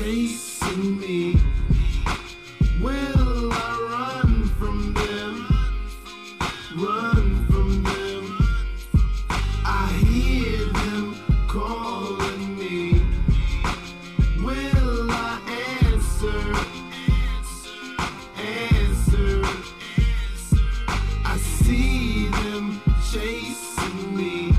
chasing me. Will I run from them? Run from them. I hear them calling me. Will I answer? Answer. I see them chasing me.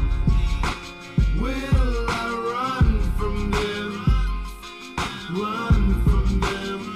Will I run from them? Run from them.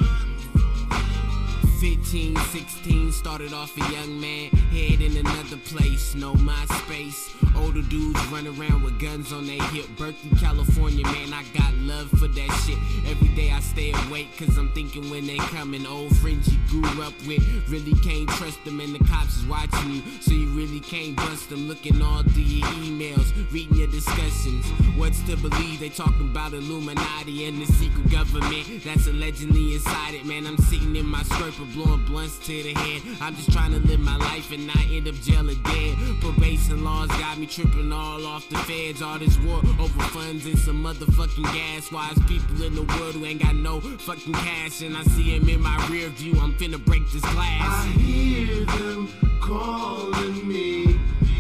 15, 16, started off a young man, head in another place, no MySpace. Older dudes run around with guns on their hip. Berkeley, California, man, I got love for that shit. Every day I stay awake, cause I'm thinking when they coming. Old friends you grew up with, really can't trust them, and the cops is watching you, so you really can't bust them. Looking all through your emails, reading your discussions. What's to believe? They talking about Illuminati and the secret government that's allegedly inside it. Man, I'm sitting in my scraper blowing blunts to the head. I'm just trying to live my life and not end up jail or dead. Probation laws got me tripping all off the feds. All this war over funds and some motherfucking gas. Wise people in the world who ain't got no fucking cash, and I see him in my rear view. I'm finna break this glass. I hear them calling me.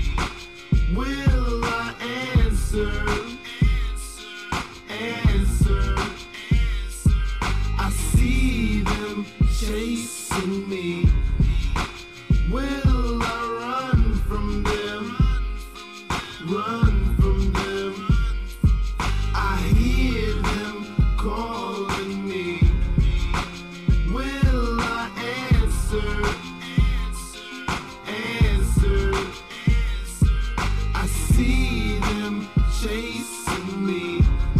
Will I answer? Answer. I see them chasing me. Will I run from them? Run from them. I hear them calling me. Will I answer? Answer. I see them chasing me.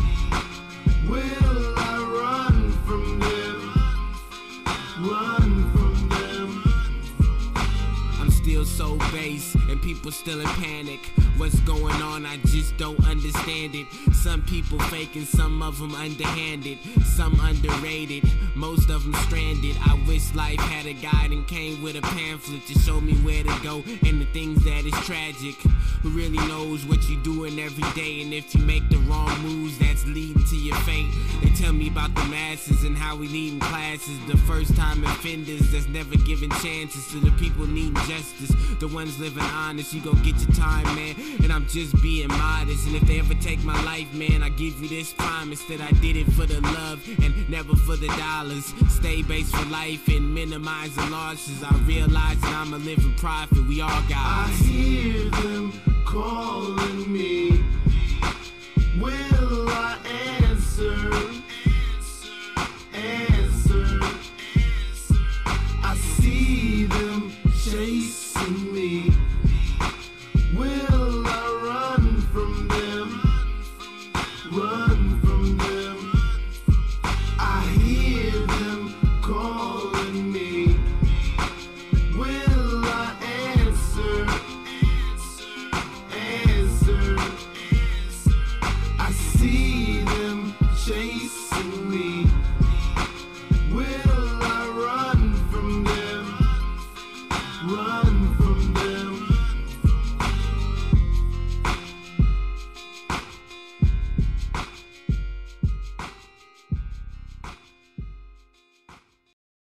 Will I run from them? Run from them. I'm still so base, and people still in panic. What's going on? I just don't understand it. Some people faking, some of them underhanded, some underrated, most of them stranded. I wish life had a guide and came with a pamphlet to show me where to go and the things that is tragic. Who really knows what you're doing every day, and if you make the wrong moves, that's leading to your fate. They tell me about the masses and how we leading classes, the first time offenders that's never giving chances to the people needing justice, the ones living honest. You gon' get your time, man, and I'm just being modest. And if they ever take my life, man, I give you this promise that I did it for the love and never for the dollars. Stay based for life and minimize the losses. I realize that I'm a living prophet. We all got. I hear them calling me.